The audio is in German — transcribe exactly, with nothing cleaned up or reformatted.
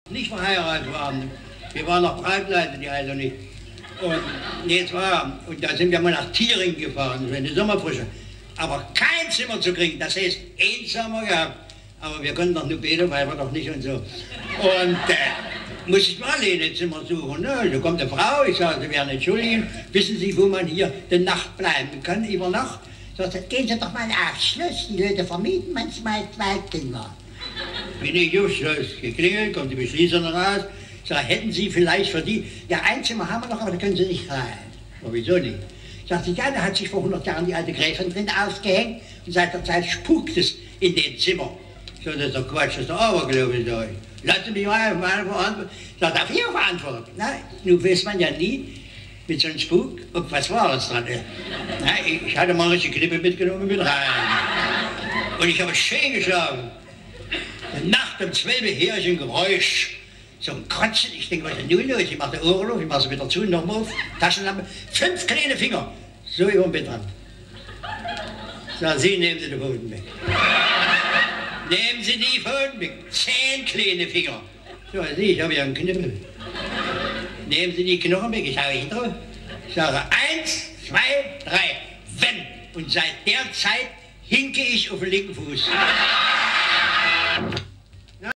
Nicht verheiratet waren. Wir waren noch Breitleiter, die also nicht. Und jetzt war, und da sind wir mal nach Thiering gefahren, so in die Sommerfrische. Aber kein Zimmer zu kriegen, das heißt einsamer gehabt. Aber wir konnten doch nur beten, weil wir doch nicht und so. Und äh, muss ich mal alleine ein Zimmer suchen. Ne? Da kommt eine Frau, ich sage, Sie werden entschuldigen, wissen Sie, wo man hier die Nacht bleiben kann, über Nacht? Sagt, gehen Sie doch mal aufs Schloss, die Leute vermieten manchmal zwei Kinder. Bin ich aufs Schloss geklingelt, kommt die Beschließerin raus, sagt, hätten Sie vielleicht für die, ja ein Zimmer haben wir noch, aber da können Sie nicht rein. Aber wieso nicht? Sagt sie, ja, da hat sich vor hundert Jahren die alte Gräfin drin aufgehängt und seit der Zeit spukt es in den Zimmern. So, das ist doch Quatsch, das ist doch Aberglaube, sag ich. Lassen Sie mich mal auf meine Verantwortung. Sagt, darf ich auch verantworten? Na, nun weiß man ja nie, mit so einem Spuk, ob was Wahres dran ist. Na, ich hatte mal eine Klippe mitgenommen mit rein. Und ich habe schön geschlafen. Nacht um zwölf höre ich ein Geräusch, so ein Kotzen. Ich denke, was ist denn nun los? Ich mache die Ohren auf, ich mache sie wieder zu, nochmal auf, Taschenlampe, fünf kleine Finger, so über dem Bettrand. So, Sie nehmen Sie die Pfoten weg. Nehmen Sie die Pfoten weg, zehn kleine Finger. So, Sie, ich habe ja einen Knüppel. Nehmen Sie die Knochen weg, ich sage hinter. Ich sage eins, zwei, drei, wenn. Und seit der Zeit hinke ich auf den linken Fuß.